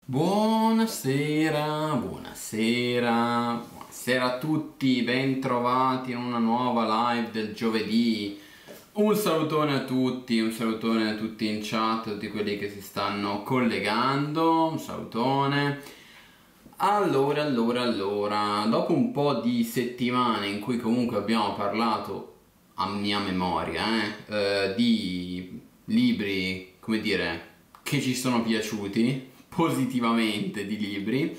Buonasera, buonasera, buonasera a tutti, bentrovati in una nuova live del giovedì. Un salutone a tutti, un salutone a tutti in chat, a tutti quelli che si stanno collegando, un salutone. Allora, dopo un po' di settimane in cui comunque abbiamo parlato a mia memoria, di libri, come dire, che ci sono piaciuti, positivamente di libri,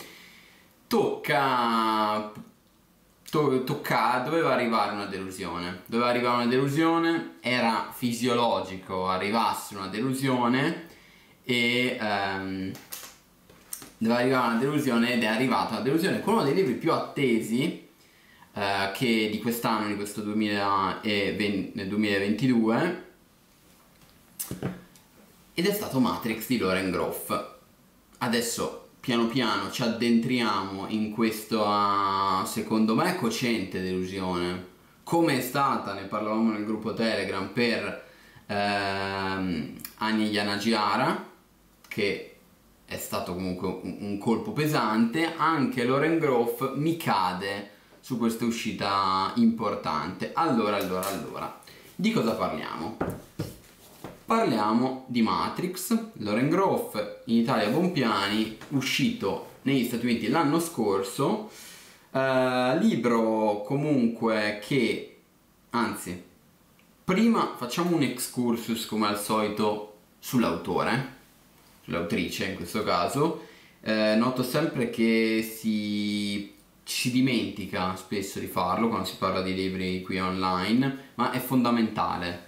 doveva arrivare una delusione. Era fisiologico arrivasse una delusione e doveva arrivare una delusione ed è arrivata una delusione con uno dei libri più attesi che di quest'anno, di questo 2022, ed è stato Matrix di Lauren Groff. Adesso piano piano ci addentriamo in questa, secondo me, cocente delusione. Come è stata, ne parlavamo nel gruppo Telegram, per Anya Yanagihara, che è stato comunque un colpo pesante. Anche Lauren Groff mi cade su questa uscita importante. Allora, di cosa parliamo? Parliamo di Matrix, Lauren Groff, in Italia Bompiani, uscito negli Stati Uniti l'anno scorso, libro comunque che, anzi, prima facciamo un excursus come al solito sull'autore, sull'autrice in questo caso. Noto sempre che ci dimentica spesso di farlo quando si parla di libri qui online, ma è fondamentale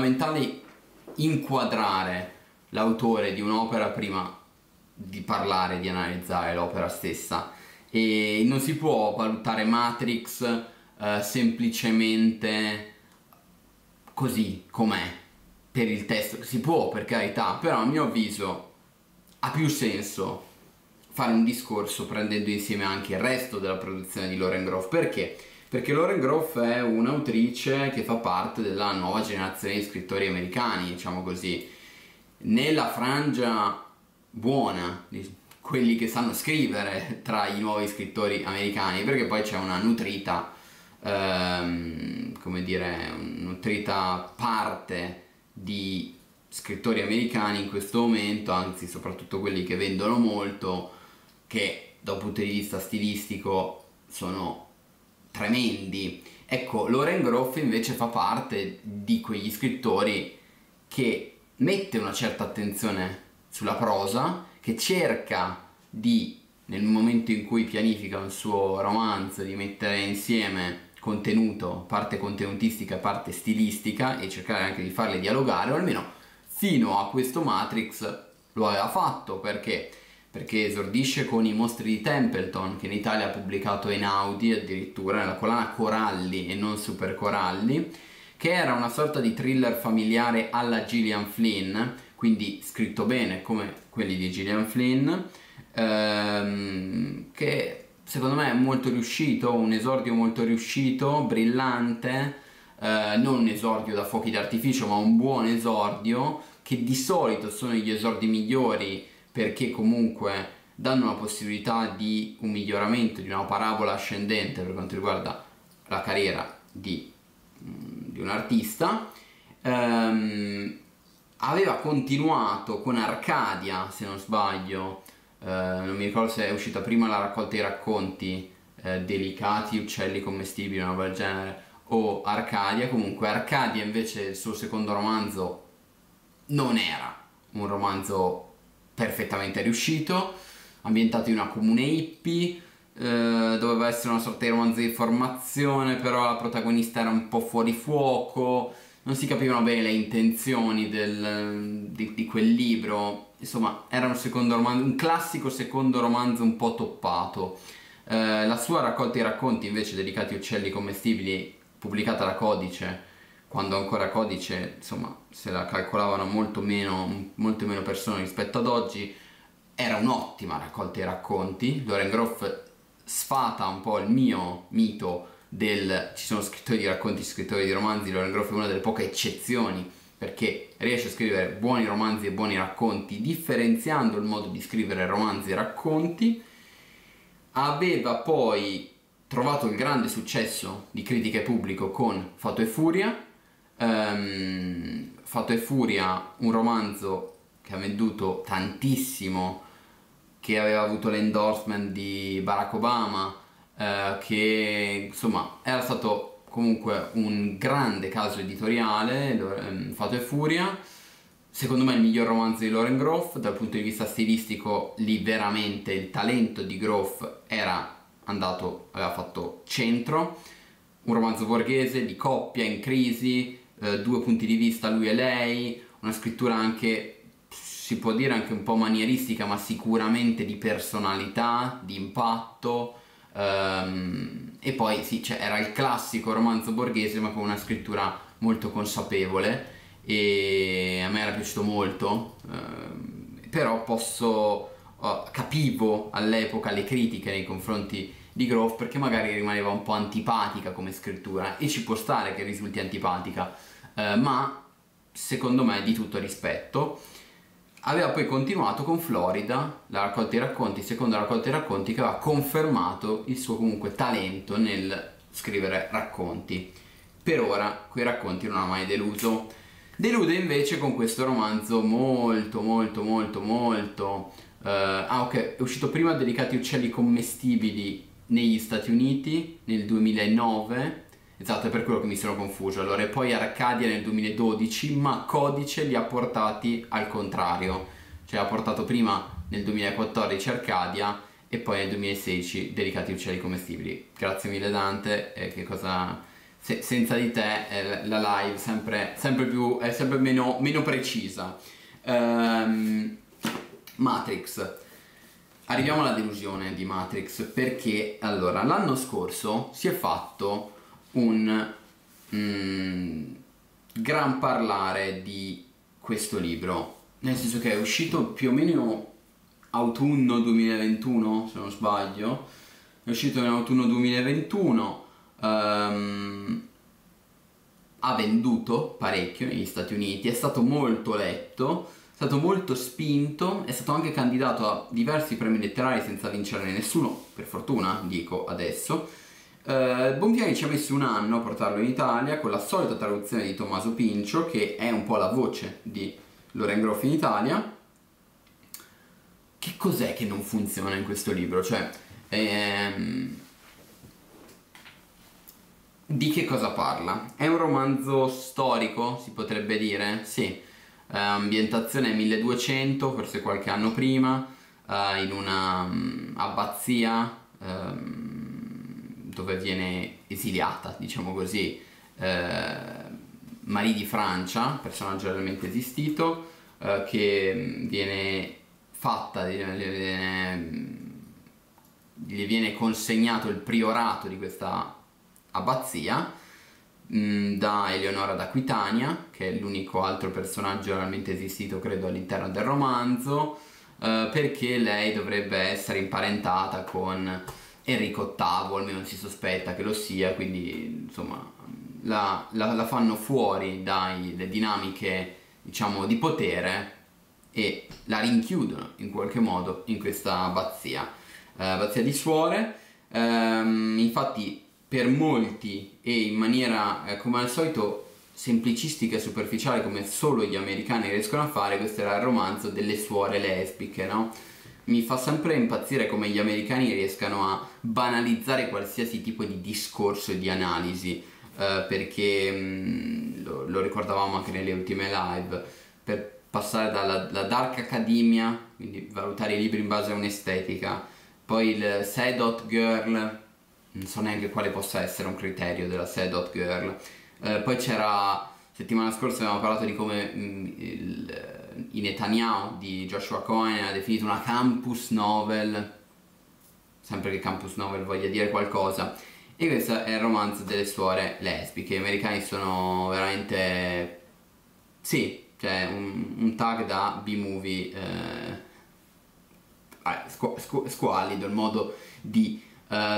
inquadrare l'autore di un'opera prima di parlare, di analizzare l'opera stessa, e non si può valutare Matrix semplicemente così com'è per il testo. Si può, per carità, però a mio avviso ha più senso fare un discorso prendendo insieme anche il resto della produzione di Lauren Groff. Perché? Perché Lauren Groff è un'autrice che fa parte della nuova generazione di scrittori americani, diciamo così, nella frangia buona di quelli che sanno scrivere tra i nuovi scrittori americani, perché poi c'è una nutrita, come dire, nutrita parte di scrittori americani in questo momento, anzi soprattutto quelli che vendono molto, che da un punto di vista stilistico sono tremendi. Ecco, Lauren Groff invece fa parte di quegli scrittori che mette una certa attenzione sulla prosa, che cerca di, nel momento in cui pianifica un suo romanzo, di mettere insieme contenuto, parte contenutistica e parte stilistica, e cercare anche di farle dialogare, o almeno fino a questo Matrix lo aveva fatto. Perché esordisce con I mostri di Templeton, che in Italia ha pubblicato Einaudi addirittura nella collana Coralli e non Super Coralli, che era una sorta di thriller familiare alla Gillian Flynn, quindi scritto bene come quelli di Gillian Flynn, che secondo me è molto riuscito, un esordio molto riuscito, brillante, non un esordio da fuochi d'artificio, ma un buon esordio, che di solito sono gli esordi migliori, perché comunque danno la possibilità di un miglioramento, di una parabola ascendente per quanto riguarda la carriera di un artista. Aveva continuato con Arcadia, se non sbaglio, non mi ricordo se è uscita prima la raccolta dei racconti Delicati uccelli commestibili, una roba del genere, o Arcadia. Comunque Arcadia invece, il suo secondo romanzo, non era un romanzo perfettamente riuscito, ambientato in una comune hippie, doveva essere una sorta di romanzo di formazione, però la protagonista era un po' fuori fuoco, non si capivano bene le intenzioni di quel libro. Insomma, era un secondo romanzo, un classico secondo romanzo un po' toppato. La sua raccolta di racconti invece, Delicati uccelli commestibili, pubblicata da Codice, quando ancora Codice, insomma, se la calcolavano molte meno persone rispetto ad oggi, era un'ottima raccolta di racconti. Lauren Groff sfata un po' il mio mito ci sono scrittori di racconti, scrittori di romanzi. Lauren Groff è una delle poche eccezioni perché riesce a scrivere buoni romanzi e buoni racconti, differenziando il modo di scrivere romanzi e racconti. Aveva poi trovato il grande successo di critica e pubblico con Fato e Furia. Fato e Furia, un romanzo che ha venduto tantissimo, che aveva avuto l'endorsement di Barack Obama, che insomma era stato comunque un grande caso editoriale, Fato e Furia. Secondo me il miglior romanzo di Lauren Groff. Dal punto di vista stilistico, lì veramente il talento di Groff aveva fatto centro. Un romanzo borghese di coppia in crisi, due punti di vista, lui e lei, una scrittura anche, si può dire anche un po' manieristica, ma sicuramente di personalità, di impatto. E poi sì, cioè, era il classico romanzo borghese ma con una scrittura molto consapevole, e a me era piaciuto molto, però capivo all'epoca le critiche nei confronti di Groff, perché magari rimaneva un po' antipatica come scrittura, e ci può stare che risulti antipatica, ma secondo me di tutto rispetto. Aveva poi continuato con Florida, la raccolta dei racconti, seconda raccolta dei racconti, che aveva confermato il suo comunque talento nel scrivere racconti. Per ora quei racconti non ha mai deluso. Delude invece con questo romanzo molto ok, è uscito prima Delicati uccelli commestibili negli Stati Uniti nel 2009. Esatto, è per quello che mi sono confuso. Allora, e poi Arcadia nel 2012, ma Codice li ha portati al contrario. Cioè ha portato prima nel 2014 Arcadia e poi nel 2016 Delicati uccelli commestibili. Grazie mille Dante, che cosa... senza di te la live è sempre meno precisa. Matrix. Arriviamo alla delusione di Matrix, perché allora l'anno scorso si è fatto un gran parlare di questo libro, nel senso che è uscito più o meno autunno 2021, se non sbaglio, è uscito in autunno 2021, ha venduto parecchio negli Stati Uniti, è stato molto letto, è stato molto spinto, è stato anche candidato a diversi premi letterari senza vincerne nessuno, per fortuna, dico adesso. Bonpiani ci ha messo un anno a portarlo in Italia con la solita traduzione di Tommaso Pincio, che è un po' la voce di Lauren Groff in Italia. Che cos'è che non funziona in questo libro? Cioè, di che cosa parla? È un romanzo storico, si potrebbe dire? Sì. Ambientazione 1200, forse qualche anno prima, in una abbazia dove viene esiliata, diciamo così, Marie di Francia, personaggio realmente esistito, che viene fatta, gli viene consegnato il priorato di questa abbazia da Eleonora d'Aquitania, che è l'unico altro personaggio realmente esistito, credo, all'interno del romanzo, perché lei dovrebbe essere imparentata con Enrico VIII, almeno si sospetta che lo sia, quindi insomma la fanno fuori dalle dinamiche, diciamo, di potere e la rinchiudono in qualche modo in questa abbazia di suore. Infatti per molti, e in maniera come al solito semplicistica e superficiale, come solo gli americani riescono a fare, questo era il romanzo delle suore lesbiche, no? Mi fa sempre impazzire come gli americani riescano a banalizzare qualsiasi tipo di discorso e di analisi, perché lo ricordavamo anche nelle ultime live, per passare dalla dark academia, quindi valutare i libri in base a un'estetica, poi il Sad Girl, non so neanche quale possa essere un criterio della Sad Girl, poi c'era, settimana scorsa abbiamo parlato di come i Netanyahu di Joshua Cohen ha definito una campus novel, sempre che campus novel voglia dire qualcosa, e questo è il romanzo delle suore lesbiche. Gli americani sono veramente, sì, cioè un tag da B-movie squallido, il modo di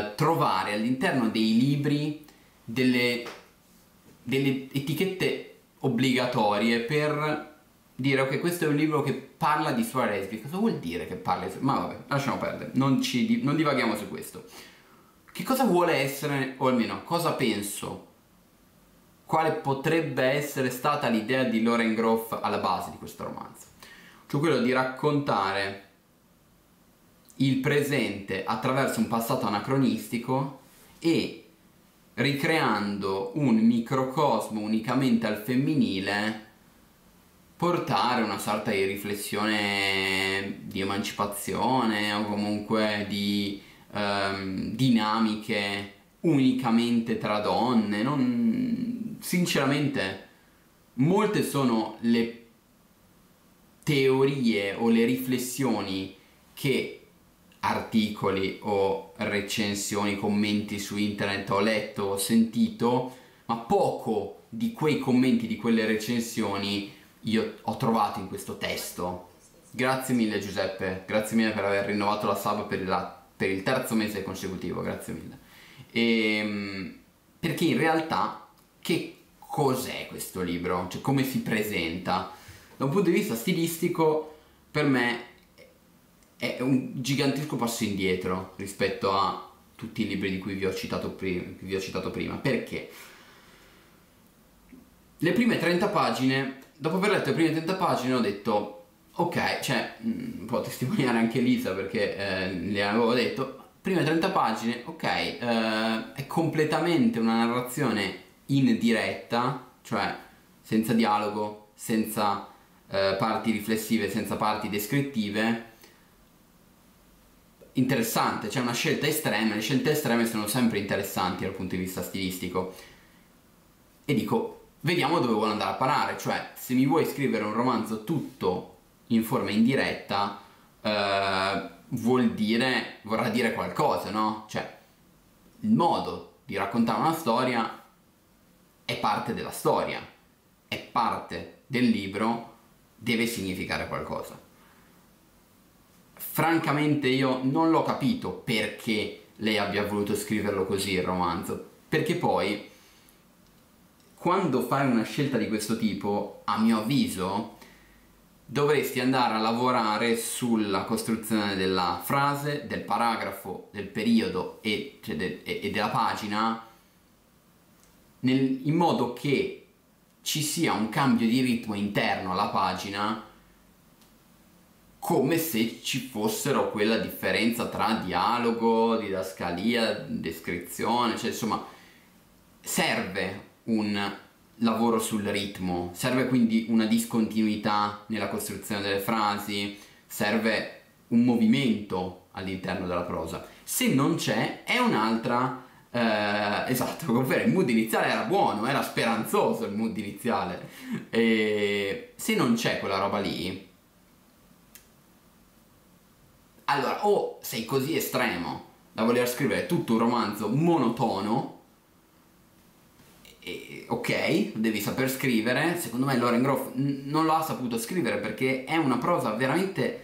trovare all'interno dei libri delle etichette obbligatorie per dire ok, questo è un libro che parla di storia lesbica. Cosa vuol dire che parla di... Ma vabbè, lasciamo perdere, non divaghiamo su questo. Che cosa vuole essere, o almeno cosa penso, quale potrebbe essere stata l'idea di Lauren Groff alla base di questo romanzo? Cioè quello di raccontare il presente attraverso un passato anacronistico e ricreando un microcosmo unicamente al femminile, portare una sorta di riflessione di emancipazione o comunque di dinamiche unicamente tra donne. Sinceramente, molte sono le teorie o le riflessioni che articoli o recensioni, commenti su internet ho letto, ho sentito, ma poco di quei commenti, di quelle recensioni io ho trovato in questo testo. Grazie mille Giuseppe, grazie mille per aver rinnovato la sub per il terzo mese consecutivo, grazie mille. Perché in realtà che cos'è questo libro? Cioè come si presenta? Da un punto di vista stilistico per me è un gigantesco passo indietro rispetto a tutti i libri di cui vi ho citato prima. Perché? Le prime 30 pagine, dopo aver letto le prime 30 pagine ho detto ok, cioè può testimoniare anche Lisa perché le avevo detto, prime 30 pagine, ok, è completamente una narrazione in diretta, cioè senza dialogo, senza parti riflessive, senza parti descrittive. Interessante, c'è una scelta estrema, le scelte estreme sono sempre interessanti dal punto di vista stilistico. E dico, vediamo dove vuole andare a parare, cioè se mi vuoi scrivere un romanzo tutto in forma indiretta, vorrà dire qualcosa, no? Cioè, il modo di raccontare una storia è parte della storia, è parte del libro, deve significare qualcosa. Francamente io non l'ho capito perché lei abbia voluto scriverlo così il romanzo, perché poi quando fai una scelta di questo tipo, a mio avviso, dovresti andare a lavorare sulla costruzione della frase, del paragrafo, del periodo e della pagina, in modo che ci sia un cambio di ritmo interno alla pagina, come se ci fossero quella differenza tra dialogo, didascalia, descrizione, cioè insomma serve un lavoro sul ritmo, serve quindi una discontinuità nella costruzione delle frasi, serve un movimento all'interno della prosa. Se non c'è è un'altra... esatto, confermo, il mood iniziale era buono, era speranzoso il mood iniziale, e se non c'è quella roba lì, allora o sei così estremo da voler scrivere tutto un romanzo monotono, ok, devi saper scrivere. Secondo me Lauren Groff non lo ha saputo scrivere perché è una prosa veramente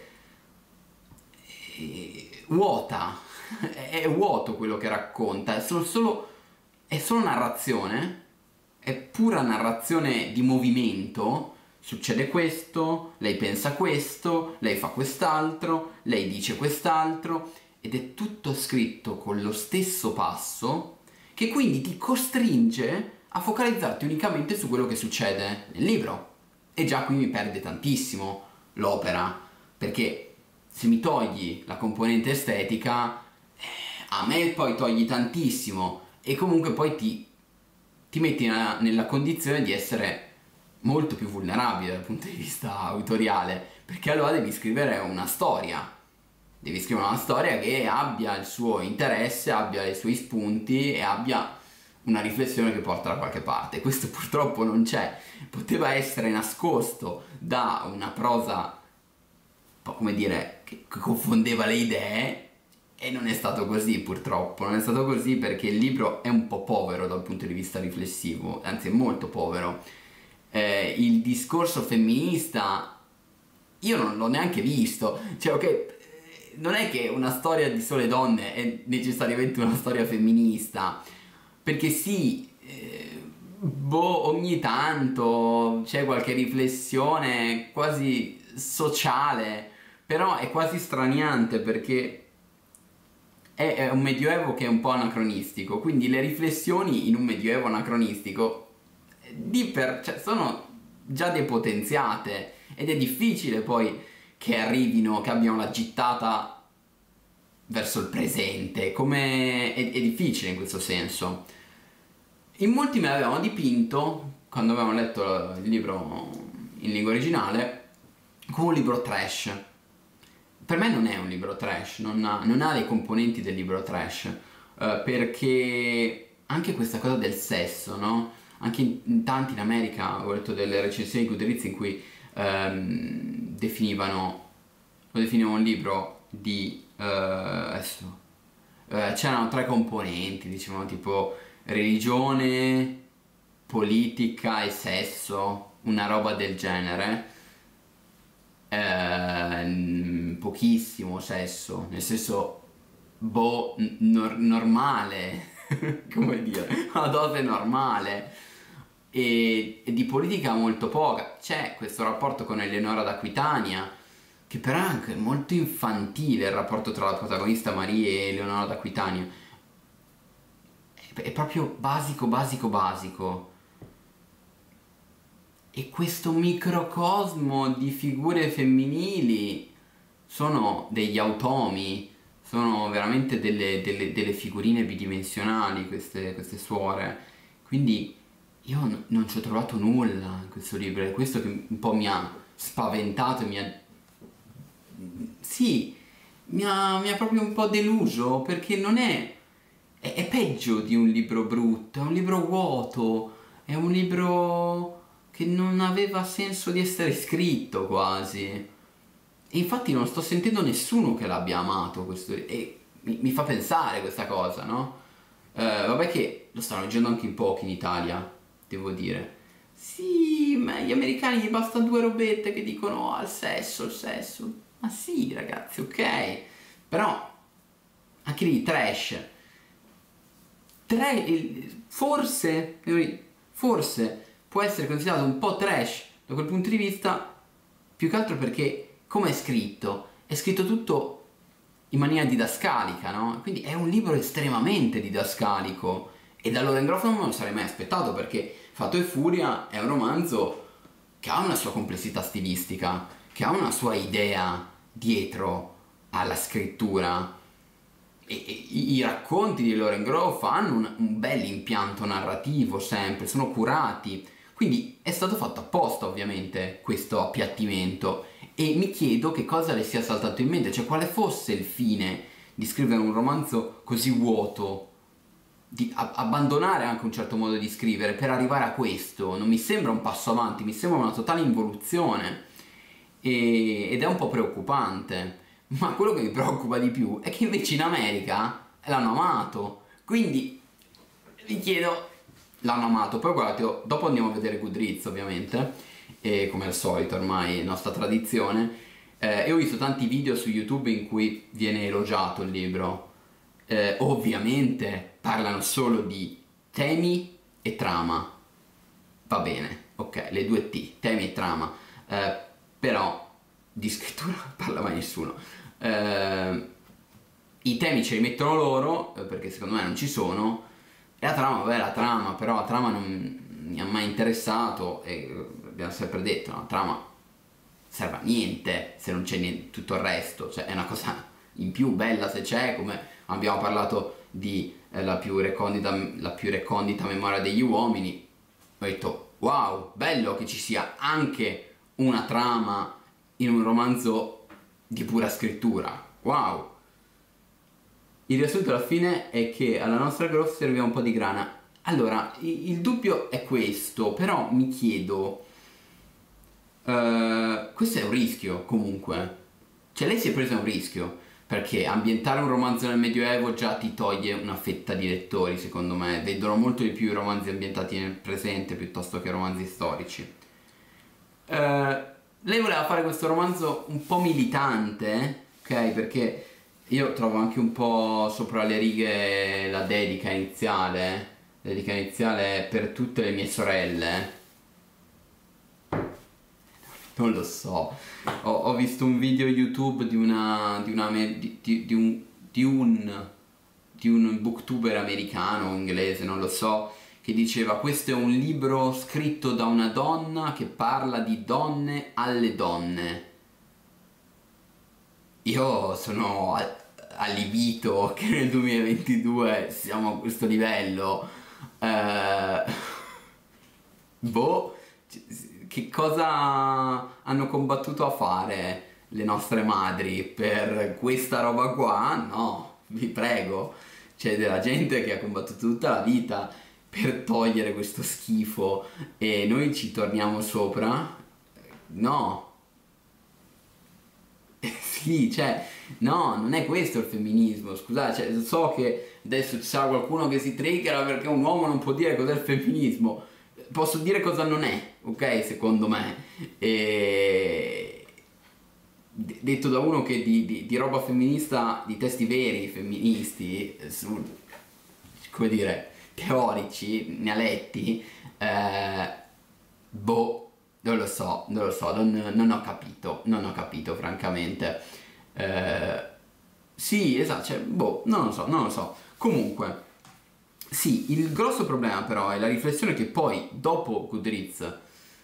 vuota, è vuoto quello che racconta, è solo narrazione, è pura narrazione di movimento. Succede questo, lei pensa questo, lei fa quest'altro, lei dice quest'altro, ed è tutto scritto con lo stesso passo, che quindi ti costringe a focalizzarti unicamente su quello che succede nel libro. E già qui mi perde tantissimo l'opera, perché se mi togli la componente estetica, a me poi togli tantissimo, e comunque poi ti metti nella condizione di essere molto più vulnerabile dal punto di vista autoriale, perché allora devi scrivere una storia che abbia il suo interesse, abbia i suoi spunti e abbia una riflessione che porta da qualche parte. Questo purtroppo non c'è, poteva essere nascosto da una prosa un po' come dire che confondeva le idee, e non è stato così, purtroppo non è stato così, perché il libro è un po' povero dal punto di vista riflessivo, anzi è molto povero. Il discorso femminista io non l'ho neanche visto, cioè ok, non è che una storia di sole donne è necessariamente una storia femminista, perché sì, boh, ogni tanto c'è qualche riflessione quasi sociale, però è quasi straniante perché è un medioevo che è un po' anacronistico, quindi le riflessioni in un medioevo anacronistico cioè, sono già depotenziate ed è difficile poi che arrivino, che abbiano la gittata verso il presente, è difficile in questo senso. In molti me l'avevano dipinto, quando avevamo letto il libro in lingua originale, come un libro trash. Per me non è un libro trash, non ha le componenti del libro trash, perché anche questa cosa del sesso, no? Anche in tanti in America ho letto delle recensioni di Goodreads in cui lo definivano un libro di c'erano tre componenti, dicevano tipo religione, politica e sesso, una roba del genere. Pochissimo sesso, nel senso, boh, normale, come dire, una dose normale. E di politica molto poca. C'è questo rapporto con Eleonora d'Aquitania, che però è anche molto infantile, il rapporto tra la protagonista Marie e Eleonora d'Aquitania. È proprio basico, basico, basico. E questo microcosmo di figure femminili sono degli automi, sono veramente delle figurine bidimensionali queste suore. Quindi io non ci ho trovato nulla in questo libro, è questo che un po' mi ha spaventato e sì, mi ha proprio un po' deluso, perché non è peggio di un libro brutto, è un libro vuoto, è un libro che non aveva senso di essere scritto quasi. E infatti non sto sentendo nessuno che l'abbia amato questo, e mi fa pensare questa cosa, no? Vabbè che lo stanno leggendo anche in pochi in Italia, devo dire. Sì, ma agli americani gli basta due robette che dicono al sesso, il sesso. Ma sì, ragazzi, ok. Però anche lì trash. Forse può essere considerato un po' trash da quel punto di vista, più che altro perché come è scritto tutto in maniera didascalica, no? Quindi è un libro estremamente didascalico, e da Lauren Groff non me lo sarei mai aspettato, perché Fato e Furia è un romanzo che ha una sua complessità stilistica, che ha una sua idea dietro alla scrittura. E i racconti di Lauren Groff hanno un bel impianto narrativo sempre, sono curati, quindi è stato fatto apposta ovviamente questo appiattimento, e mi chiedo che cosa le sia saltato in mente, cioè quale fosse il fine di scrivere un romanzo così vuoto, di abbandonare anche un certo modo di scrivere per arrivare a questo. Non mi sembra un passo avanti, mi sembra una totale involuzione, ed è un po' preoccupante. Ma quello che mi preoccupa di più è che invece in America l'hanno amato, quindi vi chiedo, l'hanno amato. Poi guardate, dopo andiamo a vedere Goodreads ovviamente, e come al solito ormai è nostra tradizione, e ho visto tanti video su YouTube in cui viene elogiato il libro. Ovviamente parlano solo di temi e trama, va bene, ok, le due T, temi e trama, però di scrittura parla mai nessuno. I temi ce li mettono loro, perché secondo me non ci sono, e la trama, vabbè, la trama, però la trama non mi ha mai interessato, e abbiamo sempre detto, no, la trama serve a niente se non c'è tutto il resto, cioè è una cosa in più bella se c'è, come abbiamo parlato di la più recondita memoria degli uomini. Ho detto wow, bello che ci sia anche una trama in un romanzo di pura scrittura, wow. Il riassunto alla fine è che alla nostra Groff serviva un po' di grana. Allora, il dubbio è questo, però mi chiedo, questo è un rischio comunque, cioè lei si è presa un rischio, perché ambientare un romanzo nel Medioevo già ti toglie una fetta di lettori, secondo me, vedono molto di più i romanzi ambientati nel presente piuttosto che romanzi storici. Lei voleva fare questo romanzo un po' militante, ok? Perché io trovo anche un po' sopra le righe la dedica iniziale, dedica iniziale è per tutte le mie sorelle. Non lo so. Ho visto un video YouTube di un booktuber americano o inglese, non lo so, che diceva: questo è un libro scritto da una donna che parla di donne alle donne. Io sono allibito che nel 2022 siamo a questo livello. Boh, che cosa hanno combattuto a fare le nostre madri per questa roba qua? No, vi prego. C'è della gente che ha combattuto tutta la vita per togliere questo schifo e noi ci torniamo sopra? No. Sì, cioè, no, non è questo il femminismo, scusate, cioè, so che adesso ci sarà qualcuno che si triggera perché un uomo non può dire cos'è il femminismo. Posso dire cosa non è, ok, secondo me. E detto da uno che di roba femminista, di testi veri femministi, come dire, teorici, ne ha letti, boh, non lo so, non ho capito francamente. Sì, esatto, cioè, boh, non lo so. Comunque, sì, il grosso problema però è la riflessione che poi, dopo Goodreads,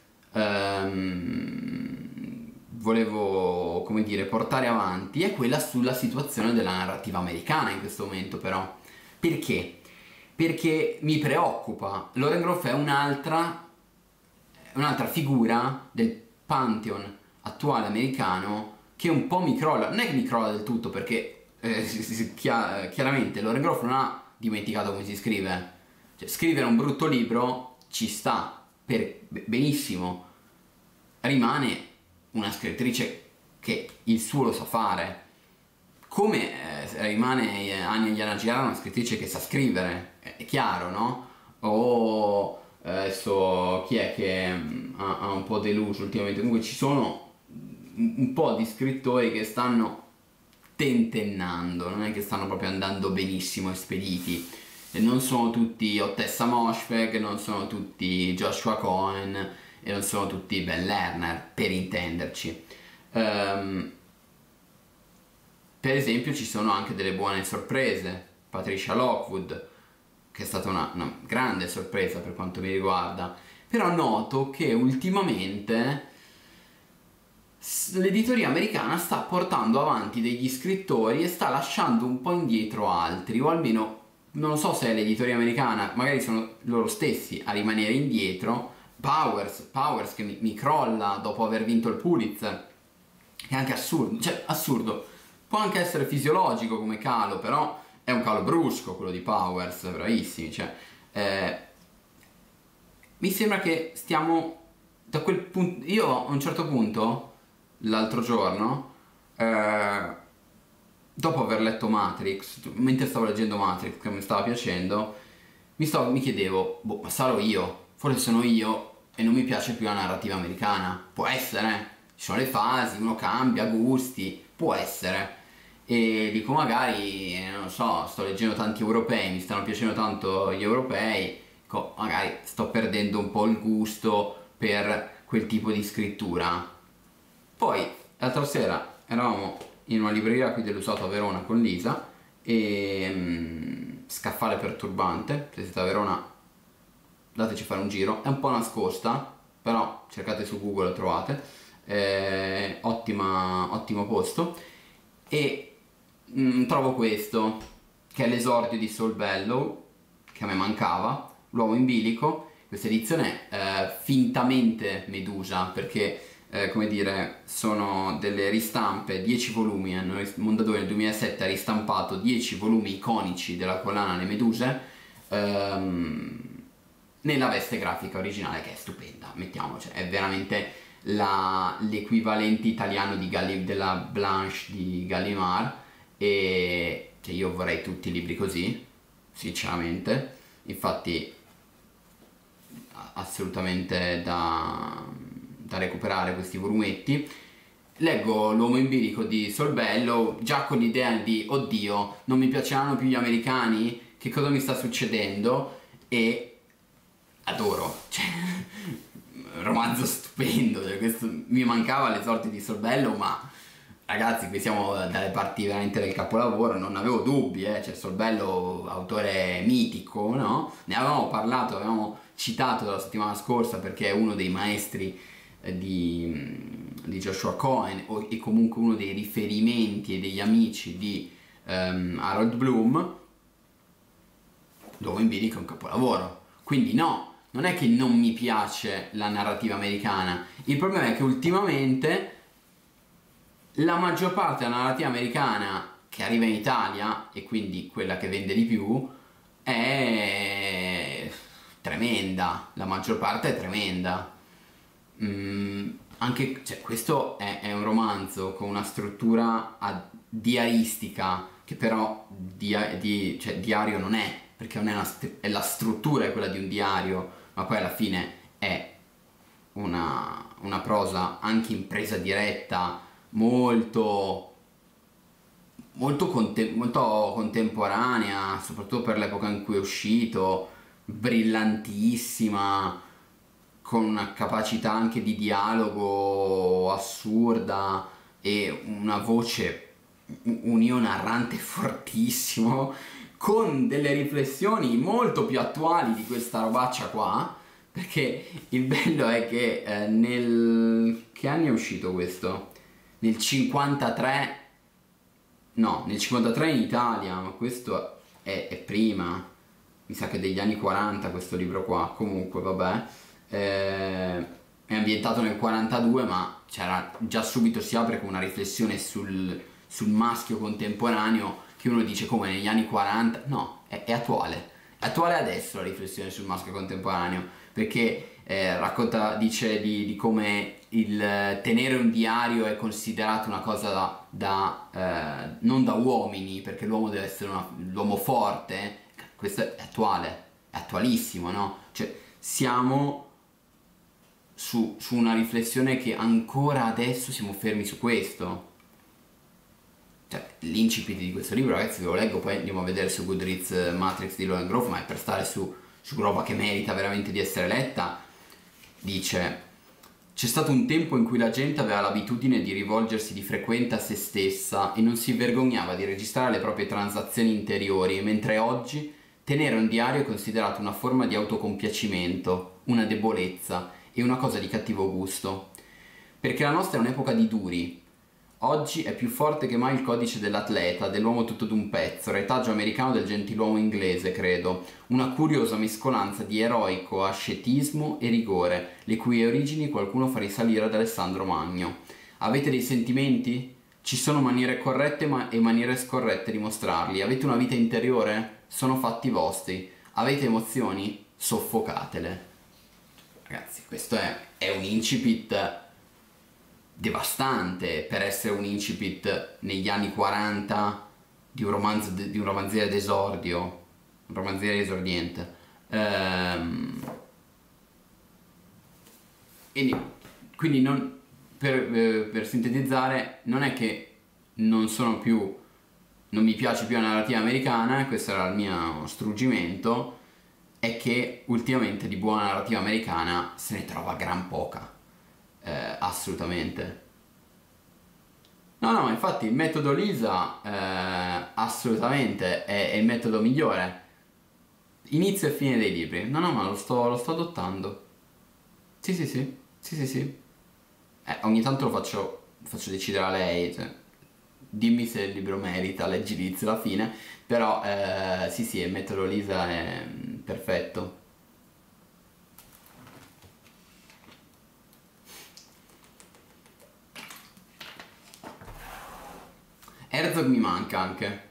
volevo, come dire, portare avanti, è quella sulla situazione della narrativa americana in questo momento però. Perché? Perché mi preoccupa. Lauren Groff è un'altra figura del pantheon attuale americano che un po' mi crolla. Non è che mi crolla del tutto, perché chiaramente Lauren Groff non ha dimenticato come si scrive. Cioè, scrivere un brutto libro ci sta, benissimo. Rimane una scrittrice che il suo lo sa fare. Come rimane Anya Yanagihara una scrittrice che sa scrivere, è chiaro, no? O adesso chi è che ha un po' deluso ultimamente? Comunque ci sono un po' di scrittori che stanno tentennando, non è che stanno proprio andando benissimo e spediti. E non sono tutti Ottessa Moshfegh, non sono tutti Joshua Cohen e non sono tutti Ben Lerner, per intenderci. Per esempio ci sono anche delle buone sorprese. Patricia Lockwood, che è stata una grande sorpresa per quanto mi riguarda, però noto che ultimamente l'editoria americana sta portando avanti degli scrittori e sta lasciando un po' indietro altri, o almeno non lo so se è l'editoria americana, magari sono loro stessi a rimanere indietro. Powers che mi crolla dopo aver vinto il Pulitzer, che è anche assurdo, cioè assurdo, può anche essere fisiologico come calo, però è un calo brusco quello di Powers, bravissimi, cioè mi sembra che stiamo da quel punto. Io a un certo punto l'altro giorno, dopo aver letto Matrix, mentre stavo leggendo Matrix che mi stava piacendo, mi chiedevo, boh, ma sarò io, forse sono io e non mi piace più la narrativa americana. Può essere, ci sono le fasi, uno cambia gusti, può essere. E dico, magari, non lo so, sto leggendo tanti europei, mi stanno piacendo tanto gli europei, dico, magari sto perdendo un po' il gusto per quel tipo di scrittura. Poi l'altra sera eravamo in una libreria qui dell'Usato a Verona con Lisa e Scaffale Perturbante, se siete a Verona dateci fare un giro, è un po' nascosta, però cercate su Google lo trovate, ottimo posto. E trovo questo, che è l'esordio di Saul Bellow, che a me mancava, L'uomo in bilico. Questa edizione è fintamente Medusa, perché come dire, sono delle ristampe, 10 volumi. Mondadori nel 2007 ha ristampato 10 volumi iconici della collana Le Meduse nella veste grafica originale, che è stupenda, mettiamoci, è veramente l'equivalente italiano della Blanche di Gallimard. E cioè, io vorrei tutti i libri così, sinceramente. Infatti assolutamente da recuperare questi volumetti. Leggo L'uomo in bilico di Saul Bellow già con l'idea di oddio, non mi piaceranno più gli americani, che cosa mi sta succedendo? e adoro, cioè romanzo stupendo, cioè, questo, mi mancava le sorti di Solbello, ma ragazzi, qui siamo dalle parti veramente del capolavoro, non avevo dubbi, cioè Solbello, autore mitico, no? Ne avevamo parlato, avevamo citato la settimana scorsa perché è uno dei maestri di Joshua Cohen e comunque uno dei riferimenti e degli amici di Harold Bloom. Dove Bilic è un capolavoro, quindi no, non è che non mi piace la narrativa americana, il problema è che ultimamente la maggior parte della narrativa americana che arriva in Italia, e quindi quella che vende di più, è tremenda, la maggior parte è tremenda. Anche, cioè, questo è un romanzo con una struttura diaristica che però cioè, diario non è, perché non è, è la struttura è quella di un diario, ma poi alla fine è una prosa anche in presa diretta molto molto contemporanea, soprattutto per l'epoca in cui è uscito, brillantissima, con una capacità anche di dialogo assurda e una voce, un io narrante fortissimo, con delle riflessioni molto più attuali di questa robaccia qua, perché il bello è che che anni è uscito questo? Nel 53, no, nel 53 in Italia, ma questo è prima, mi sa che degli anni 40 questo libro qua, comunque vabbè, è ambientato nel 42, ma c'era già subito, si apre con una riflessione sul maschio contemporaneo, che uno dice come negli anni 40, no, è attuale adesso la riflessione sul maschio contemporaneo, perché racconta, dice di come il tenere un diario è considerato una cosa non da uomini, perché l'uomo deve essere l'uomo forte. Questo è attuale, è attualissimo, no? Cioè siamo su una riflessione che ancora adesso siamo fermi su questo. Cioè, l'incipit di questo libro, ragazzi, ve lo leggo, poi andiamo a vedere su Goodreads Matrix di Logan Grove, ma è per stare su roba che merita veramente di essere letta. Dice: c'è stato un tempo in cui la gente aveva l'abitudine di rivolgersi di frequente a se stessa e non si vergognava di registrare le proprie transazioni interiori, mentre oggi tenere un diario è considerato una forma di autocompiacimento, una debolezza e una cosa di cattivo gusto. Perché la nostra è un'epoca di duri. Oggi è più forte che mai il codice dell'atleta, dell'uomo tutto d'un pezzo, retaggio americano del gentiluomo inglese, credo. Una curiosa mescolanza di eroico ascetismo e rigore, le cui origini qualcuno fa risalire ad Alessandro Magno. Avete dei sentimenti? Ci sono maniere corrette e maniere scorrette di mostrarli. Avete una vita interiore? Sono fatti vostri. Avete emozioni? Soffocatele. Ragazzi, questo è un incipit devastante per essere un incipit negli anni 40 di un romanzo di un romanziere d'esordio, un romanziere esordiente. Quindi non, per sintetizzare, non è che non mi piace più la narrativa americana, questo era il mio struggimento, è che ultimamente di buona narrativa americana se ne trova gran poca. Assolutamente. No, infatti il metodo Lisa assolutamente è il metodo migliore. Inizio e fine dei libri. No, ma lo sto adottando. Sì. Ogni tanto lo faccio decidere a lei, cioè, dimmi se il libro merita, leggi l'inizio e la fine, però sì, il metodo Lisa è perfetto. Herzog mi manca anche.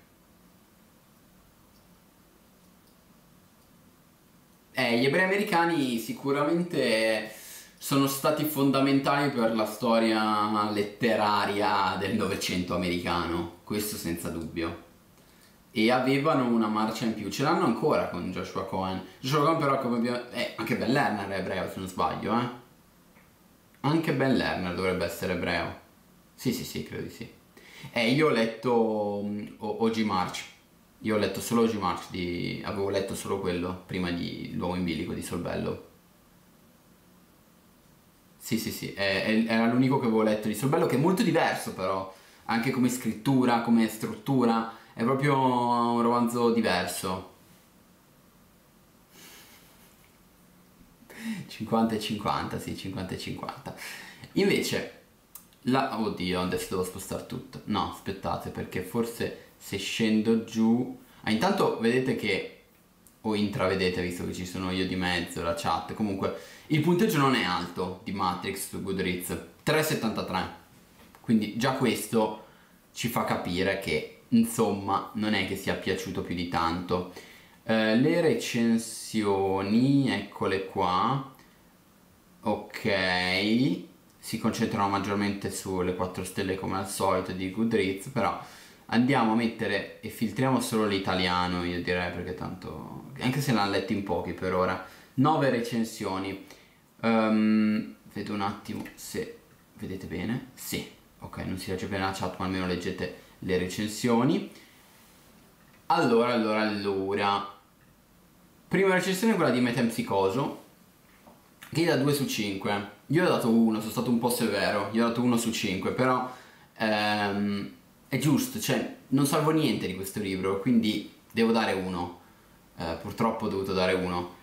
Gli ebrei americani sicuramente sono stati fondamentali per la storia letteraria del Novecento americano, questo senza dubbio. E avevano una marcia in più, ce l'hanno ancora con Joshua Cohen. Joshua Cohen però come abbiamo... anche Ben Lerner è ebreo se non sbaglio, eh? Anche Ben Lerner dovrebbe essere ebreo. Sì, credo di sì. Io ho letto O.G. March. Io ho letto solo G-March avevo letto solo quello prima di L'uomo in bilico di Solbello. Sì, sì, sì, era l'unico che avevo letto di Solbello, che è molto diverso però, anche come scrittura, come struttura, è proprio un romanzo diverso. 50 e 50, sì, 50 e 50. Invece, oddio, adesso devo spostare tutto. No, aspettate, perché forse se scendo giù... Ah, intanto vedete che... O intravedete, visto che ci sono io di mezzo, la chat. Comunque, il punteggio non è alto di Matrix su Goodreads. 3,73. Quindi già questo ci fa capire che, insomma, non è che sia piaciuto più di tanto. Le recensioni, eccole qua. Ok, si concentrano maggiormente sulle 4 stelle come al solito di Goodreads, però andiamo a mettere e filtriamo solo l'italiano, io direi, perché tanto, anche se l'hanno letto in pochi per ora. 9 recensioni. Vedo un attimo se vedete bene. Sì, ok, non si legge bene la chat, ma almeno leggete le recensioni. Allora. Prima recensione è quella di Metempsicoso, che gli dà 2 su 5. Io ho dato 1, sono stato un po' severo, io ho dato 1 su 5, però è giusto, cioè non salvo niente di questo libro, quindi devo dare 1. Purtroppo ho dovuto dare 1.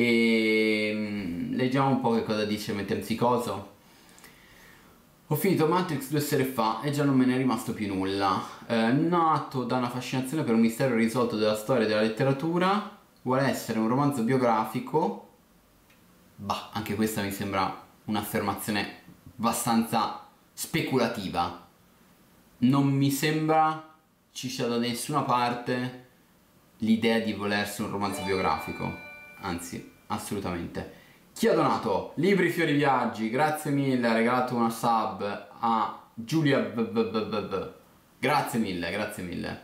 E leggiamo un po' che cosa dice Metempsicoso. Ho finito Matrix 2 sere fa e già non me ne è rimasto più nulla. Nato da una fascinazione per un mistero irrisolto della storia e della letteratura, vuole essere un romanzo biografico. Bah, anche questa mi sembra un'affermazione abbastanza speculativa. Non mi sembra ci sia da nessuna parte l'idea di volersi un romanzo biografico. Anzi, assolutamente. Chi ha donato? Libri, Fiori, Viaggi, grazie mille, ha regalato una sub a Giulia Grazie mille, grazie mille.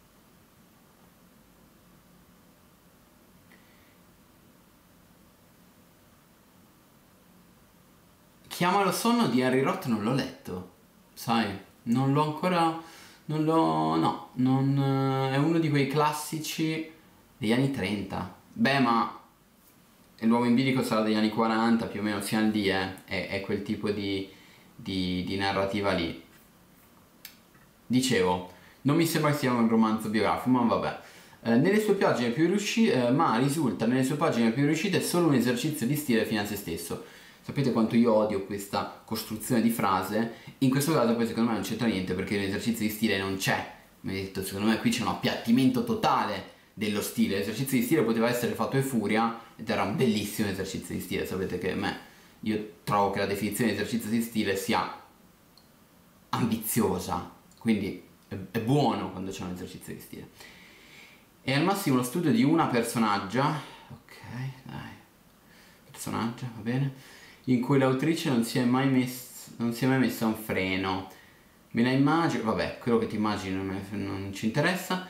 Chiama lo sonno di Henry Roth non l'ho letto, sai, non l'ho ancora, non l'ho, no, non, è uno di quei classici degli anni 30. Beh, ma L'uomo in bilico sarà degli anni 40, più o meno siamo lì, è quel tipo di narrativa lì. Dicevo, non mi sembra che sia un romanzo biografico, ma vabbè. Nelle sue pagine più riuscite, ma risulta nelle sue pagine più riuscite solo un esercizio di stile fine a se stesso. Sapete quanto io odio questa costruzione di frase? In questo caso poi secondo me non c'entra niente perché l'esercizio di stile non c'è. Mi ha detto, secondo me qui c'è un appiattimento totale dello stile. L'esercizio di stile poteva essere fatto e furia ed era un bellissimo esercizio di stile. Sapete che io trovo che la definizione di esercizio di stile sia ambiziosa, quindi è buono quando c'è un esercizio di stile. E al massimo lo studio di una personaggia, ok, dai, personaggia, va bene, in cui l'autrice non si è mai messa un freno. Me la immagino, vabbè, quello che ti immagini non ci interessa,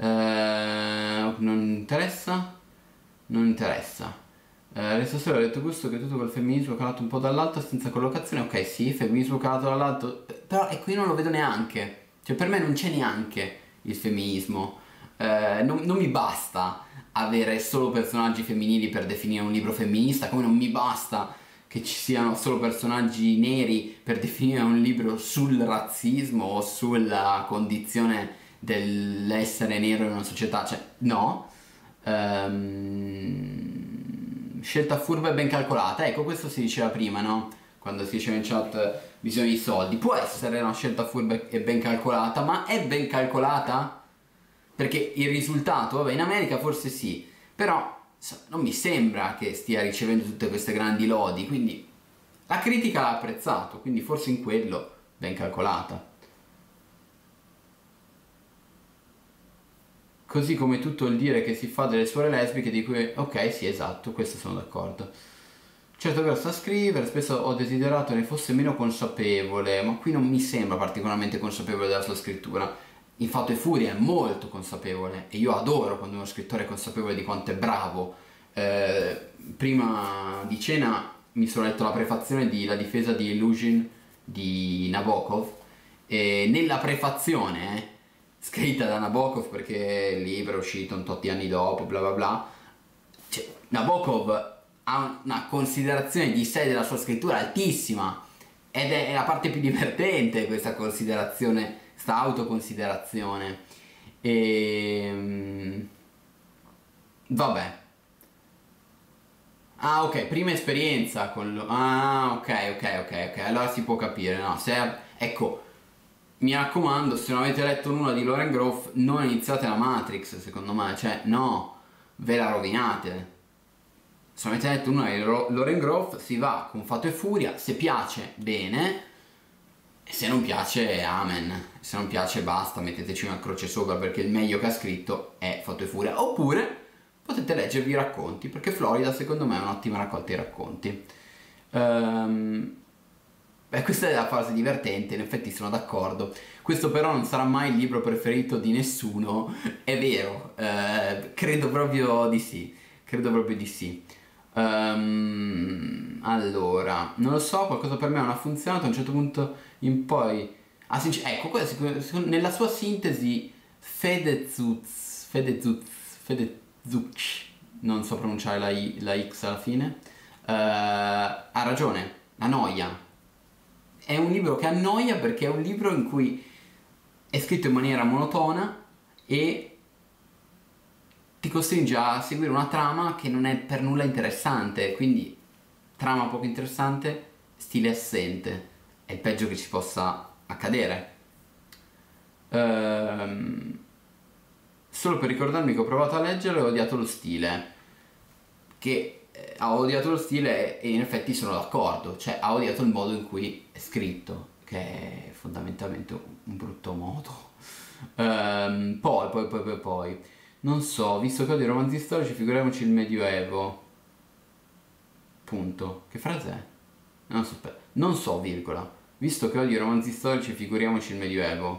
non interessa. Resta solo il tuo gusto che tutto quel femminismo calato un po' dall'alto senza collocazione. Ok, sì, femminismo calato dall'alto, però qui non lo vedo neanche. Cioè per me non c'è neanche il femminismo. Non mi basta avere solo personaggi femminili per definire un libro femminista, come non mi basta che ci siano solo personaggi neri per definire un libro sul razzismo o sulla condizione dell'essere nero in una società. Cioè, no. Scelta furba e ben calcolata, ecco, questo si diceva prima, no? Quando si diceva in chat bisogno di soldi. Può essere una scelta furba e ben calcolata, ma è ben calcolata? Perché il risultato, vabbè, in America forse sì, però non mi sembra che stia ricevendo tutte queste grandi lodi, quindi la critica l'ha apprezzato, quindi forse in quello ben calcolata. Così come tutto il dire che si fa delle suore lesbiche di cui, ok, sì, esatto, questo sono d'accordo. Certo che lo sa scrivere, spesso ho desiderato ne fosse meno consapevole, ma qui non mi sembra particolarmente consapevole della sua scrittura. In Fatto e Furia è molto consapevole e io adoro quando uno scrittore è consapevole di quanto è bravo. Prima di cena mi sono letto la prefazione di La difesa di Illusion di Nabokov e nella prefazione scritta da Nabokov perché il libro è uscito un tot di anni dopo, bla bla bla. Cioè, Nabokov ha una considerazione di sé della sua scrittura altissima ed è la parte più divertente questa considerazione, questa autoconsiderazione. E vabbè. Ah, ok, prima esperienza con ah, ok, allora si può capire, no? Se ecco, mi raccomando, se non avete letto nulla di Lauren Groff, non iniziate la Matrix, secondo me, cioè, no, ve la rovinate. Se non avete letto nulla di Lauren Groff, si va con Fato e Furia, se piace, bene, e se non piace, amen. Se non piace, basta, metteteci una croce sopra, perché il meglio che ha scritto è Fato e Furia. Oppure potete leggervi i racconti, perché Florida secondo me è un'ottima raccolta di racconti. Questa è la fase divertente, in effetti sono d'accordo. Questo però non sarà mai il libro preferito di nessuno, è vero, credo proprio di sì, credo proprio di sì. Allora, non lo so, qualcosa per me non ha funzionato, a un certo punto in poi... ecco, nella sua sintesi Fedezuz, non so pronunciare la X alla fine, ha ragione, la noia. È un libro che annoia perché è un libro in cui è scritto in maniera monotona e ti costringe a seguire una trama che non è per nulla interessante, quindi trama poco interessante, stile assente, è il peggio che ci possa accadere. Solo per ricordarmi che ho provato a leggere e ho odiato lo stile, che ha odiato lo stile e in effetti sono d'accordo, cioè ha odiato il modo in cui è scritto, che è fondamentalmente un brutto modo. Poi, non so, visto che odio i romanzi storici, figuriamoci il Medioevo. Punto. Che frase è? Non so, non so, virgola. Visto che odio i romanzi storici, figuriamoci il Medioevo.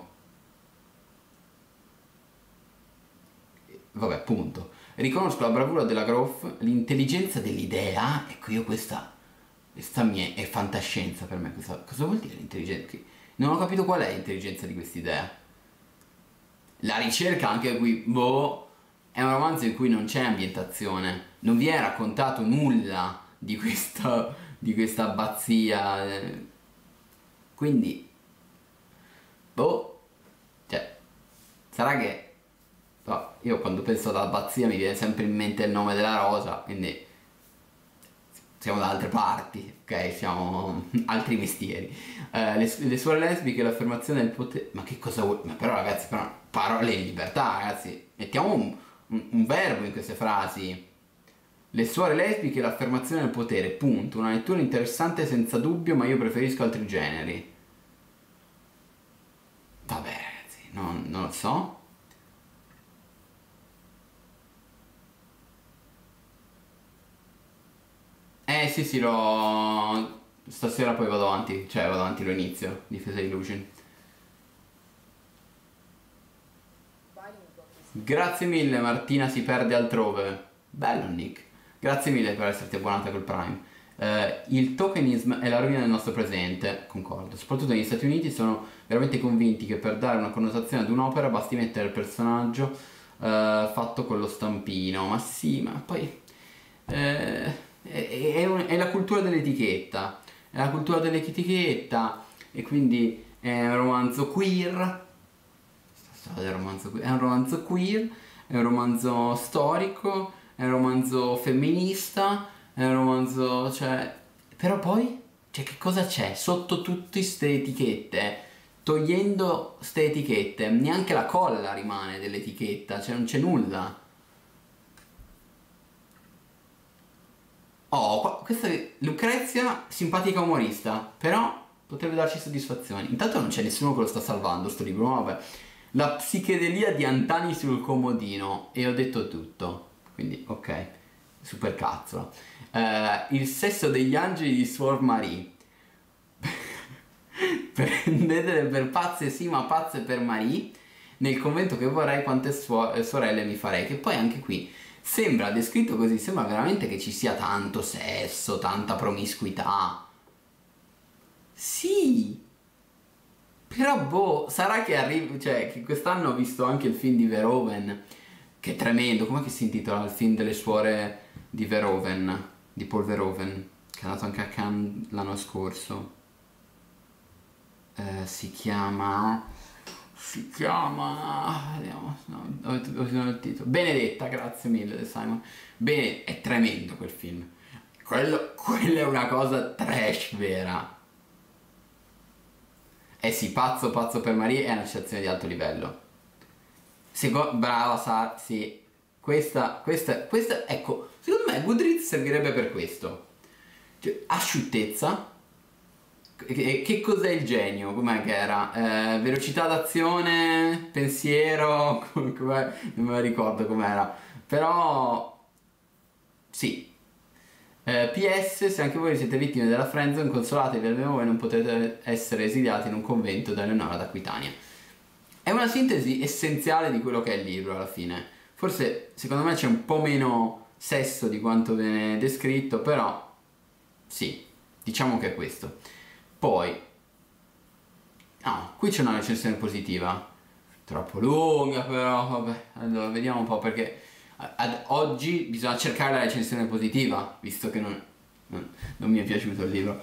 Vabbè, punto. Riconosco la bravura della Groff, l'intelligenza dell'idea, ecco io questa mia è fantascienza per me, cosa vuol dire l'intelligenza? Non ho capito qual è l'intelligenza di quest'idea. La ricerca anche qui, boh, è un romanzo in cui non c'è ambientazione, non vi è raccontato nulla di questa abbazia, quindi, boh, cioè, sarà che... io quando penso ad abbazia mi viene sempre in mente il nome della rosa, quindi siamo da altre parti, ok? Siamo altri mestieri. Le suore lesbiche, l'affermazione del potere... Ma che cosa vuoi? Ma però ragazzi, però, parole in libertà, ragazzi. Mettiamo un verbo in queste frasi. Le suore lesbiche, l'affermazione del potere, punto. Una lettura interessante senza dubbio, ma io preferisco altri generi. Vabbè ragazzi, non lo so. Sì, stasera poi vado avanti, cioè vado avanti, lo inizio, Difesa Illusion. Grazie mille, Martina si perde altrove. Bello Nick. Grazie mille per esserti abbonata col Prime. Il tokenism è la rovina del nostro presente, concordo. Soprattutto negli Stati Uniti sono veramente convinti che per dare una connotazione ad un'opera basti mettere il personaggio fatto con lo stampino. Ma sì, ma poi... è la cultura dell'etichetta, è la cultura dell'etichetta e quindi è un romanzo queer, è un romanzo queer, è un romanzo storico, è un romanzo femminista, è un romanzo, cioè, però poi, cioè, che cosa c'è sotto tutte ste etichette? Togliendo ste etichette, neanche la colla rimane dell'etichetta, cioè non c'è nulla. Oh, questa è Lucrezia, simpatica umorista, però potrebbe darci soddisfazioni. Intanto non c'è nessuno che lo sta salvando sto libro, ma vabbè. La psichedelia di Antani sul comodino, e ho detto tutto, quindi ok, super cazzo. Il sesso degli angeli di Suor Marie. Prendetele per pazze sì, ma pazze per Marie. Nel convento che vorrei, quante sorelle mi farei. Che poi anche qui sembra descritto così, sembra veramente che ci sia tanto sesso, tanta promiscuità. Sì, Però boh, sarà che arriva, cioè che quest'anno ho visto anche il film di Verhoeven, che è tremendo. Com'è che si intitola il film delle suore di Verhoeven, di Paul Verhoeven, che è andato anche a Cannes l'anno scorso? Vediamo, no, ho finito il titolo. Benedetta, grazie mille Simon. Bene, è tremendo quel film. Quello è una cosa trash vera. Eh sì, pazzo per Maria è una citazione di alto livello. Brava Sara, sì. Questa, ecco, secondo me Goodreads servirebbe per questo. Cioè, asciuttezza. Che cos'è il genio? Com'è che era? Velocità d'azione, pensiero, non me la ricordo com'era. Però, sì. PS, se anche voi siete vittime della friendzone, consolatevi almeno voi non potrete essere esiliati in un convento da Eleonora d'Aquitania. È una sintesi essenziale di quello che è il libro alla fine. Forse, secondo me, c'è un po' meno sesso di quanto viene descritto, però sì, diciamo che è questo. Poi, qui c'è una recensione positiva, troppo lunga però, vabbè, allora vediamo un po' perché ad oggi bisogna cercare la recensione positiva, visto che non mi è piaciuto il libro.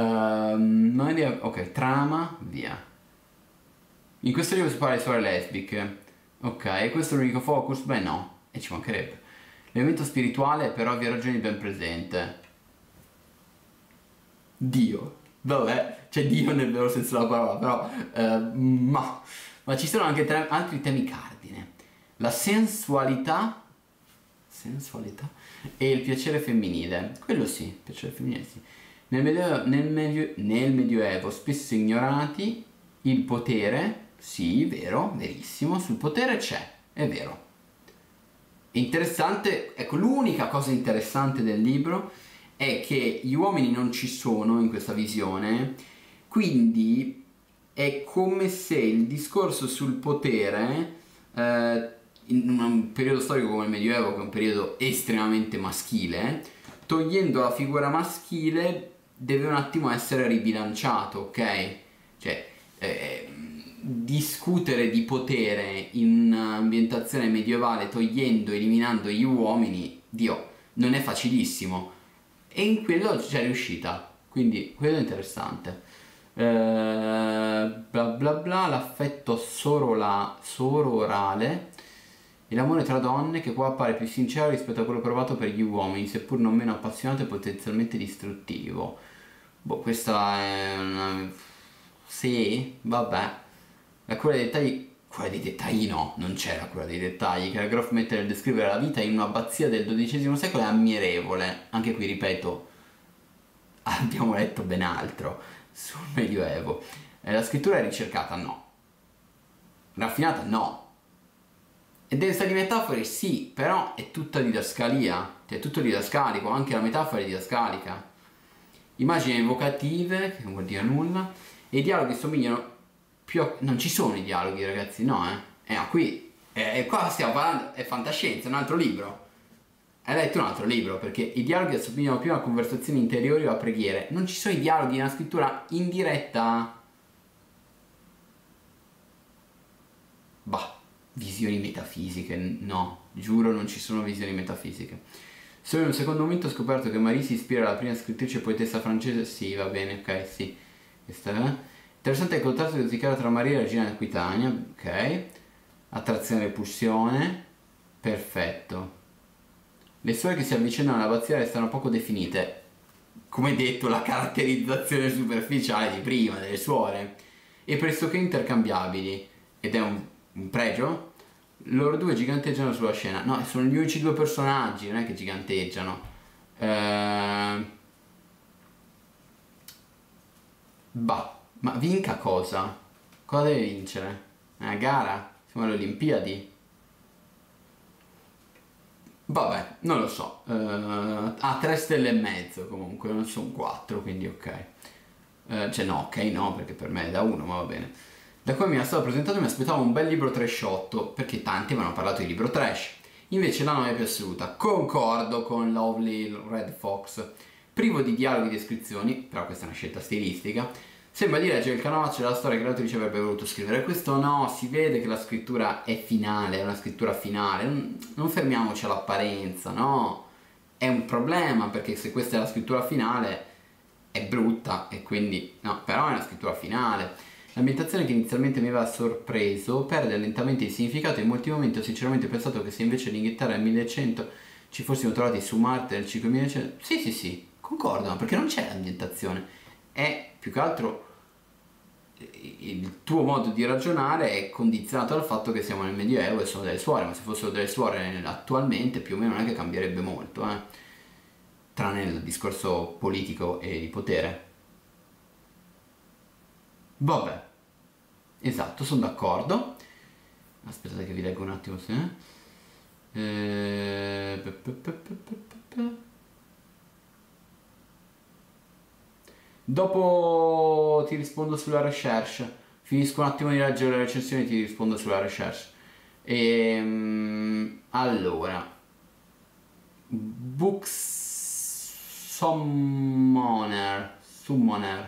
Ok, trama, via. In questo libro si parla di storie lesbiche, ok, questo è l'unico focus? Beh no, e ci mancherebbe. L'elemento spirituale è per ovvie ragioni ben presente. Dio. Vabbè, c'è Dio nel vero senso della parola, però ma ci sono anche altri temi cardine. La sensualità e il piacere femminile. Quello sì, piacere femminile sì. Nel Medioevo spesso ignorati, il potere, sì, vero, verissimo, sul potere c'è, è vero. Interessante, ecco, l'unica cosa interessante del libro è che gli uomini non ci sono in questa visione, quindi è come se il discorso sul potere, in un periodo storico come il Medioevo, che è un periodo estremamente maschile, togliendo la figura maschile deve un attimo essere ribilanciato, ok? Cioè, discutere di potere in un'ambientazione medievale eliminando gli uomini, Dio, non è facilissimo. E in quello c'è riuscita, quindi quello è interessante. Bla bla bla, l'affetto sororale e l'amore tra donne che può apparire più sincero rispetto a quello provato per gli uomini, seppur non meno appassionato e potenzialmente distruttivo. Boh, questa è una... Sì, vabbè. La cura dei dettagli... Quella dei dettagli no, non c'è la cura dei dettagli, che la Groff mette nel descrivere la vita in un'abbazia del XII secolo è ammirevole. Anche qui, ripeto, abbiamo letto ben altro sul Medioevo. La scrittura è ricercata? No. Raffinata? No. E densa di metafore? Sì, però è tutta didascalia, cioè è tutto didascalico, anche la metafora è didascalica. Immagini evocative, che non vuol dire nulla, e i dialoghi somigliano non ci sono i dialoghi, ragazzi, no, no, qui qua stiamo parlando, è fantascienza, è un altro libro. Hai letto un altro libro, perché i dialoghi assomigliano più a conversazioni interiori o a preghiere. Non ci sono i dialoghi, è una scrittura indiretta. Bah, visioni metafisiche, no, giuro non ci sono visioni metafisiche. Solo in un secondo momento ho scoperto che Marie si ispira alla prima scrittrice e poetessa francese. Sì, va bene, ok, sì. Questa è... Interessante il contrasto che si crea tra Maria e la regina d'Aquitania, ok. Attrazione e repulsione, perfetto. Le suore che si avvicinano all'abbazia restano poco definite. Come detto, la caratterizzazione superficiale di prima delle suore. E pressoché intercambiabili. Ed è un pregio? Loro due giganteggiano sulla scena. No, sono gli unici due personaggi, non è che giganteggiano. Bah. Ma vinca cosa? Cosa deve vincere? Una gara? Siamo alle Olimpiadi? Vabbè, non lo so. 3 stelle e mezzo comunque, non sono 4, quindi ok. Cioè no, ok no, perché per me è da 1, ma va bene. Da come mi era stato presentato mi aspettavo un bel libro trashotto, perché tanti avevano parlato di libro trash. Invece la noia più assoluta. Concordo con Lovely Red Fox. Privo di dialoghi e descrizioni, però questa è una scelta stilistica. Sembra di leggere il canovaccio della storia che l'autrice avrebbe voluto scrivere. Questo no, si vede che la scrittura è finale, è una scrittura finale. Non fermiamoci all'apparenza, no? È un problema, perché se questa è la scrittura finale è brutta e quindi no, però è una scrittura finale. L'ambientazione che inizialmente mi aveva sorpreso perde lentamente il significato e in molti momenti ho sinceramente pensato che se invece l'Inghilterra nel 1100 ci fossimo trovati su Marte nel 5100. Sì, concordo, perché non c'è l'ambientazione. È più che altro il tuo modo di ragionare è condizionato dal fatto che siamo nel Medioevo e sono delle suore, ma se fossero delle suore attualmente più o meno non è che cambierebbe molto, tranne il discorso politico e di potere. Vabbè, esatto, sono d'accordo. Aspettate che vi leggo un attimo se... Dopo ti rispondo sulla recherche. Finisco un attimo di leggere le recensioni e ti rispondo sulla recherche. Allora, Summoner.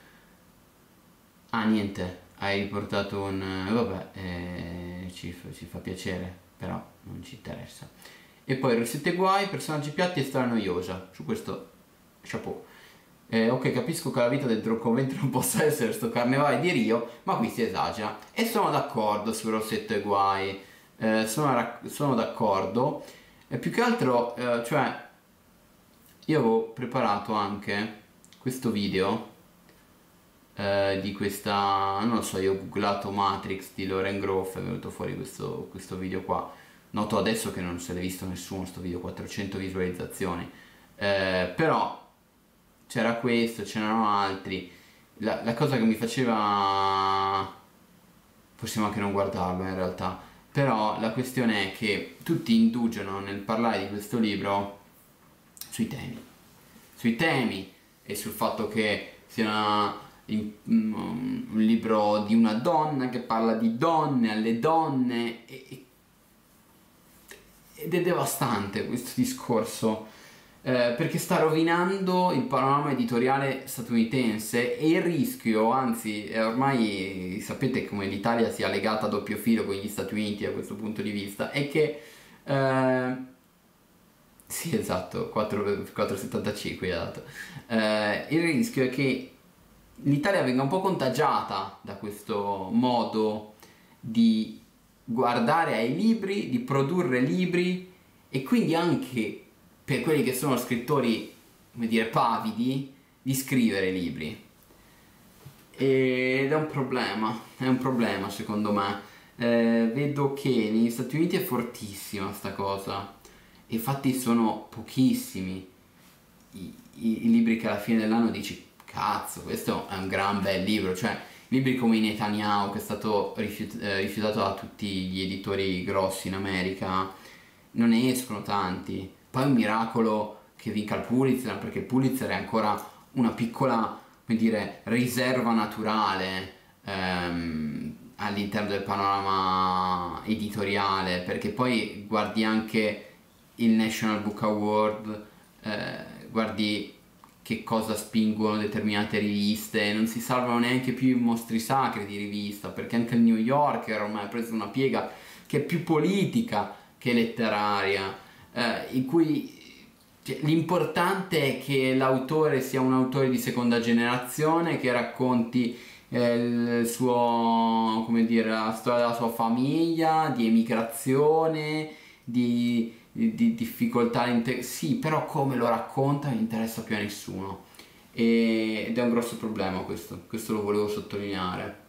Ah, niente, hai riportato un... vabbè, ci fa piacere, però non ci interessa. E poi Rosette Guai, personaggi piatti e storia noiosa. Su questo, chapeau. Ok, capisco che la vita del convento non possa essere sto carnevale di Rio, ma qui si esagera. E sono d'accordo su Rossetto e Guai. Sono d'accordo. Più che altro, cioè, io avevo preparato anche questo video di questa, non lo so, io ho googlato Matrix di Lauren Groff, è venuto fuori questo video qua. Noto adesso che non se l'è visto nessuno sto video, 400 visualizzazioni. Però c'era questo, c'erano altri. La cosa che mi faceva... possiamo anche non guardarlo in realtà, però la questione è che tutti indugiano nel parlare di questo libro sui temi e sul fatto che sia un libro di una donna che parla di donne alle donne ed è devastante questo discorso, perché sta rovinando il panorama editoriale statunitense e il rischio, anzi ormai sapete come l'Italia sia legata a doppio filo con gli Stati Uniti da questo punto di vista, è che sì, esatto, 4,75 ha dato. Il rischio è che l'Italia venga un po' contagiata da questo modo di guardare ai libri, di produrre libri e quindi anche per quelli che sono scrittori, come dire, pavidi, di scrivere libri. Ed è un problema secondo me. Vedo che negli Stati Uniti è fortissima sta cosa. Infatti sono pochissimi i libri che alla fine dell'anno dici cazzo, questo è un gran bel libro, cioè libri come i Netanyahu che è stato rifiutato da tutti gli editori grossi in America, non ne escono tanti. Poi è un miracolo che vinca il Pulitzer, perché il Pulitzer è ancora una piccola, come dire, riserva naturale all'interno del panorama editoriale, perché poi guardi anche il National Book Award, guardi che cosa spingono determinate riviste, non si salvano neanche più i mostri sacri di rivista, perché anche il New Yorker ormai ha preso una piega che è più politica che letteraria, in cui l'importante è che l'autore sia un autore di seconda generazione, che racconti il suo, come dire, la storia della sua famiglia, di emigrazione, di difficoltà sì, però come lo racconta non interessa più a nessuno ed è un grosso problema questo lo volevo sottolineare.